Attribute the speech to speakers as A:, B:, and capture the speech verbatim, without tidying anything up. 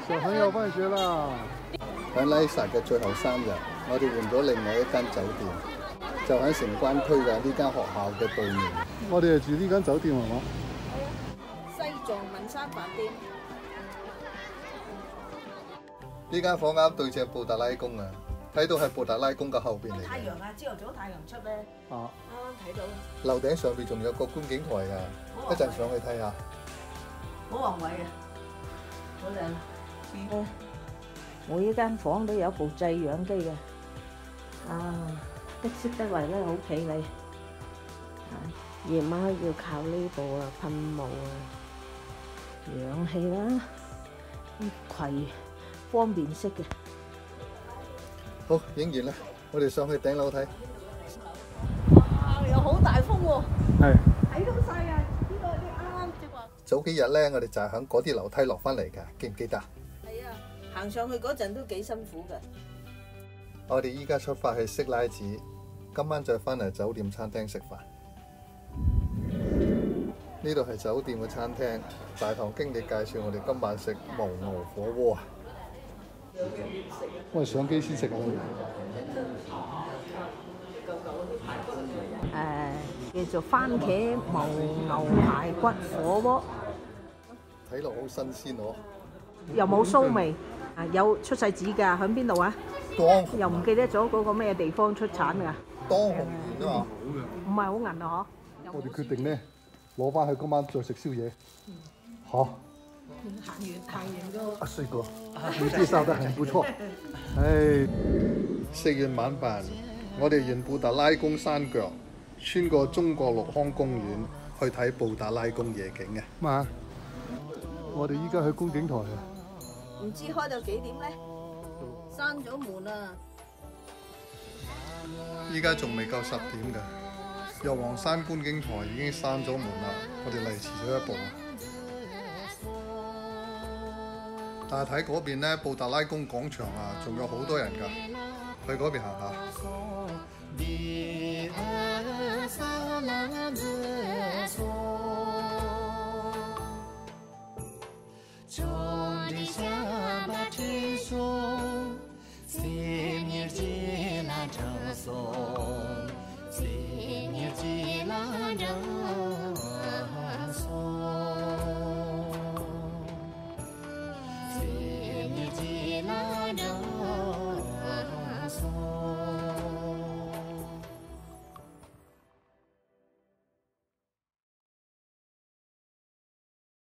A: 小朋友放學啦！喺拉薩嘅最後三日，我哋換咗另外一間酒店，就喺城關區嘅呢間學校嘅對面。我哋係住呢間酒店係嘛？
B: 西藏文山飯店。
A: 呢間房啱對正布達拉宮啊！睇到係布達拉宮嘅後邊嚟。
B: 太陽啊！朝頭早太陽出咧，
A: 啊！
B: 啱啱睇到。
A: 樓頂上邊仲有個觀景台㗎，一陣上去睇下。
B: 好宏偉啊！好靚。
C: 嗯，每一間房都有部製氧機嘅，啊，的色得嚟咧好企理。夜晚要靠呢部啊噴霧啊，氧氣啦，攜方便式嘅。
A: 好，影完啦，我哋上去頂樓睇。
B: 哇！又好大風喎。
A: 係。
B: 睇到晒啊！呢個你啱啱即話。
A: 早幾日咧，我哋就係響嗰啲樓梯落翻嚟㗎，記唔記得？
B: 係啊，行上去嗰陣都幾辛苦㗎。
A: 我哋依家出發去色拉寺，今晚再翻嚟酒店餐廳食飯。呢度係酒店嘅餐廳，大堂經理介紹我哋今晚食牦牛火鍋啊！我係上機先食啊！
C: 誒，叫做番茄牦牛排骨火
A: 鍋，睇落好新鮮喎！
C: 又冇騷味，啊有出世紙㗎，喺邊度啊？
A: 當
C: 又唔記得咗嗰個咩地方出產㗎？
A: 當紅園啊嘛，
C: 唔係好銀啊嗬！
A: 我哋決定咧攞翻去今晚再食宵夜。好。
B: 行完行完個。
A: 阿帥哥，你介紹得很不錯。唉，食完晚飯，我哋沿布達拉宮山腳，穿過中國陸康公園去睇布達拉宮夜景嘅。嘛，我哋依家去觀景台啊。
B: 唔知開到幾點咧？閂咗門啊！
A: 依家仲未夠十點㗎，由黃山觀景台已經閂咗門啦，我哋嚟遲咗一步啊！但係睇嗰邊咧，布達拉宮廣場啊，仲有好多人㗎，去嗰邊行下。